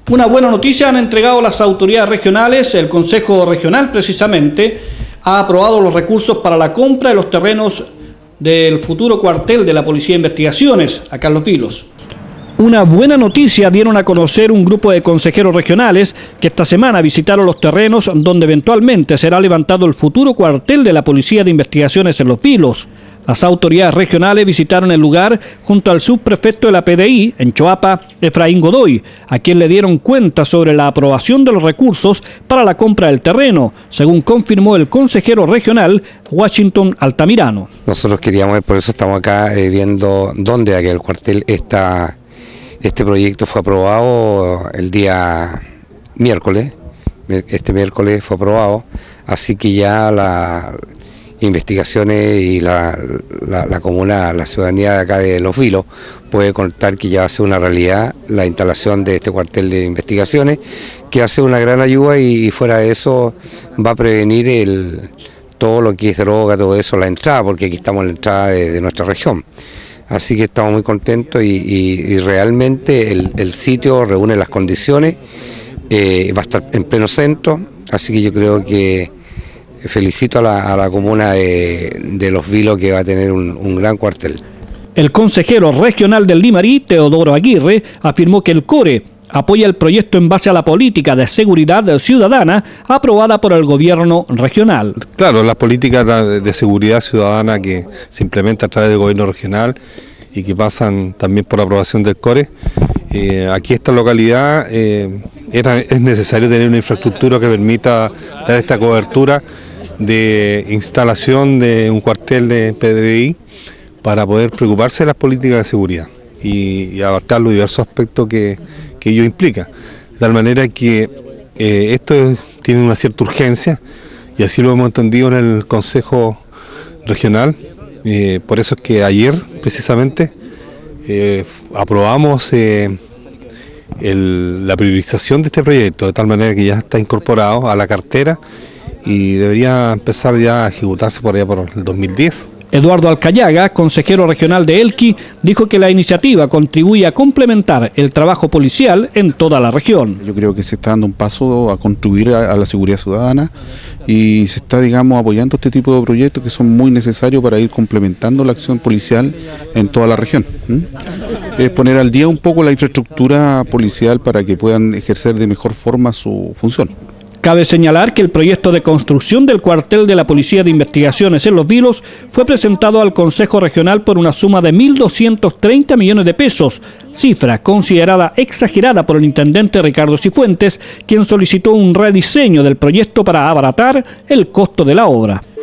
Una buena noticia han entregado las autoridades regionales. El Consejo Regional precisamente ha aprobado los recursos para la compra de los terrenos del futuro cuartel de la Policía de Investigaciones acá en Los Vilos. Una buena noticia dieron a conocer un grupo de consejeros regionales que esta semana visitaron los terrenos donde eventualmente será levantado el futuro cuartel de la Policía de Investigaciones en Los Vilos. Las autoridades regionales visitaron el lugar junto al subprefecto de la PDI en Choapa, Efraín Godoy, a quien le dieron cuenta sobre la aprobación de los recursos para la compra del terreno, según confirmó el consejero regional Washington Altamirano. Nosotros queríamos ver, por eso estamos acá viendo dónde aquel cuartel está. Este proyecto fue aprobado el día miércoles, este miércoles fue aprobado, así que ya las investigaciones y la comuna, la ciudadanía de acá de Los Vilos puede contar que ya va a ser una realidad la instalación de este cuartel de investigaciones, que va a ser una gran ayuda y fuera de eso va a prevenir todo lo que es droga, todo eso, la entrada, porque aquí estamos en la entrada de nuestra región. Así que estamos muy contentos y realmente el sitio reúne las condiciones, va a estar en pleno centro, así que yo creo que felicito a la comuna de Los Vilos, que va a tener un gran cuartel. El consejero regional del Limarí, Teodoro Aguirre, afirmó que el CORE apoya el proyecto en base a la política de seguridad ciudadana aprobada por el gobierno regional. Claro, las políticas de seguridad ciudadana que se implementan a través del gobierno regional y que pasan también por aprobación del CORE. Aquí esta localidad es necesario tener una infraestructura que permita dar esta cobertura de instalación de un cuartel de PDI para poder preocuparse de las políticas de seguridad y abarcar los diversos aspectos que ello implica, de tal manera que esto tiene una cierta urgencia y así lo hemos entendido en el Consejo Regional. Por eso es que ayer precisamente aprobamos la priorización de este proyecto, de tal manera que ya está incorporado a la cartera y debería empezar ya a ejecutarse por allá por el 2010. Eduardo Alcayaga, consejero regional de Elqui, dijo que la iniciativa contribuye a complementar el trabajo policial en toda la región. Yo creo que se está dando un paso a contribuir a la seguridad ciudadana y se está, digamos, apoyando este tipo de proyectos que son muy necesarios para ir complementando la acción policial en toda la región. Es poner al día un poco la infraestructura policial para que puedan ejercer de mejor forma su función. Cabe señalar que el proyecto de construcción del cuartel de la Policía de Investigaciones en Los Vilos fue presentado al Consejo Regional por una suma de 1.230 millones de pesos, cifra considerada exagerada por el intendente Ricardo Cifuentes, quien solicitó un rediseño del proyecto para abaratar el costo de la obra.